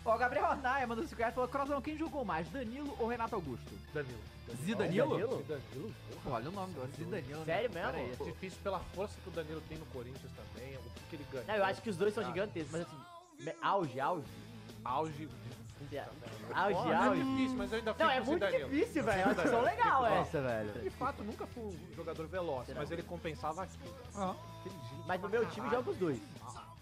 Ó, o Gabriel Arnaia mandou 5 reais e falou: Crozão, quem jogou mais, Danilo ou Renato Augusto? Danilo. Zidanilo? Danilo? Pô, olha o nome do Zidanilo. Sério né? Pera mesmo? aí. Difícil pela força que o Danilo tem no Corinthians também, o que ele ganha. Não, eu acho que os dois são gigantescos, mas assim, auge. Auge. Auge, É auge. difícil, mas eu ainda fico Não, é com o muito Danilo. difícil, velho. Eu acho que são legal essa, velho. De fato, nunca fui um jogador veloz, mas ele compensava aquilo. Ó. Mas no meu time joga os dois.